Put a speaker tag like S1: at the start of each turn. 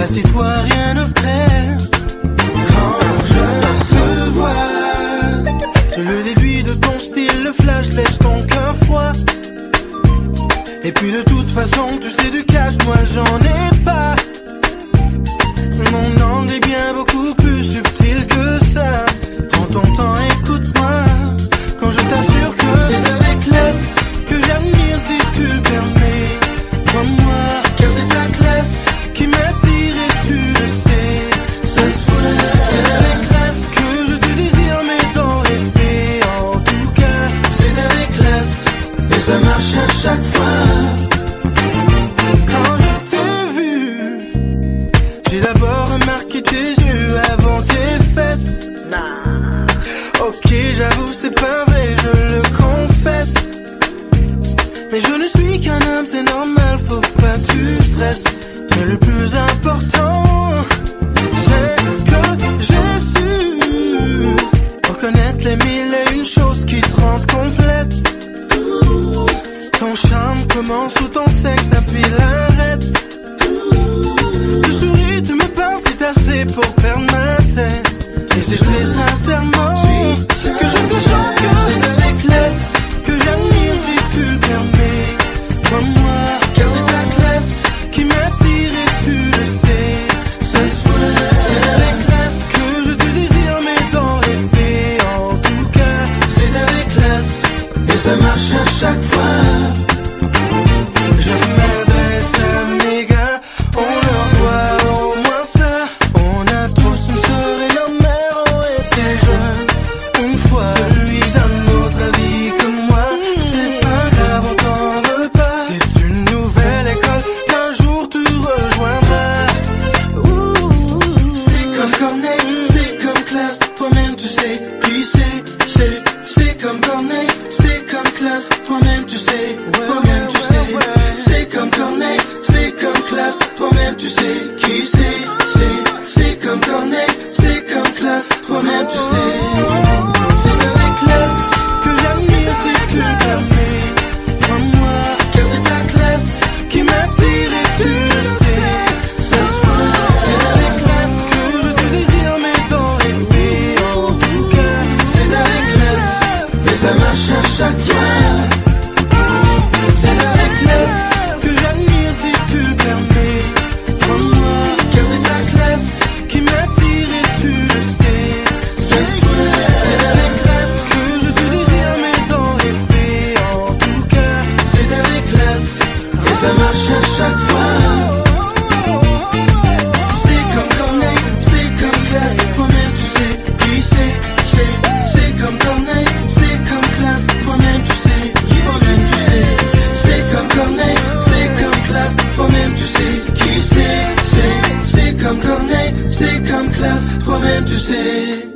S1: Assis-toi, rien ne presse. Quand je te vois, je le déduis de ton style, le flash laisse ton cœur froid. Et puis de toute façon, tu sais du cash, moi j'en ai pas. Mon angle est bien beaucoup plus subtil que ça. Prends ton temps, écoute-moi. Quand je t'assure que c'est avec classe que j'admire si tu le permets. Crois-moi, car c'est ta classe qui m'attire et tu le sais. Ça se voit, c'est avec classe que je te désire, mais dans respect. En tout cas, c'est avec classe et ça marche à chaque fois. Quand je t'ai vu, j'ai d'abord remarqué tes yeux avant tes fesses. Ok, j'avoue, c'est pas vrai, je le confesse. Mais je ne suis qu'un homme, c'est normal, faut pas que tu stresses. Mais le plus important, c'est que j'ai su reconnaître les mille et une choses qui te rendent complète. Ton charme commence sous ton sexe, appuie l'arrête. Tu souris, tu me parles, c'est assez pour perdre ma tête. Et c'est très sincèrement que je te chante que c'est avec classe que j'admire si tu le permets. Crois-moi, car c'est ta classe qui m'attire et tu le sais. Ça se voit, c'est avec classe que je te désire, mais dans respect. En tout cas, c'est avec classe et ça marche à chaque fois. Je m'adresse à mes gars, on leur doit au moins ça. On a tous une sœur et leur mère ont été jeunes une fois. Celui d'un autre avis que moi, c'est pas grave, on t'en veut pas. C'est une nouvelle école qu'un jour tu rejoindras. C'est comme Corneille, c'est comme classe, toi-même tu sais qui c'est comme Corneille, c'est comme classe, toi-même tu sais, toi-même tu sais. C'est comme Corneille, c'est comme classe, toi-même tu sais qui c'est comme Corneille, c'est comme classe, toi-même tu sais. C'est avec classe que j'admire si tu le permets. Crois-moi, car c'est ta classe qui m'attire et tu le sais. Ça se voit, c'est avec classe que je te désire, mais dans respect. En tout cas, c'est avec classe et ça marche à chaque fois. C'est avec classe que j'admire si tu le permets. Crois-moi, car c'est ta classe qui m'attire et tu le sais. Ça se voit, c'est avec classe que je te désire, mais dans respect. En tout cas, c'est avec classe et ça marche à chaque fois. C'est comme Corneille, c'est comme classe, toi-même tu sais qui c'est comme Corneille, c'est comme classe, toi-même tu sais, toi-même tu sais. C'est comme Corneille, c'est comme classe, toi-même tu sais qui c'est comme Corneille, c'est comme classe, toi-même tu sais.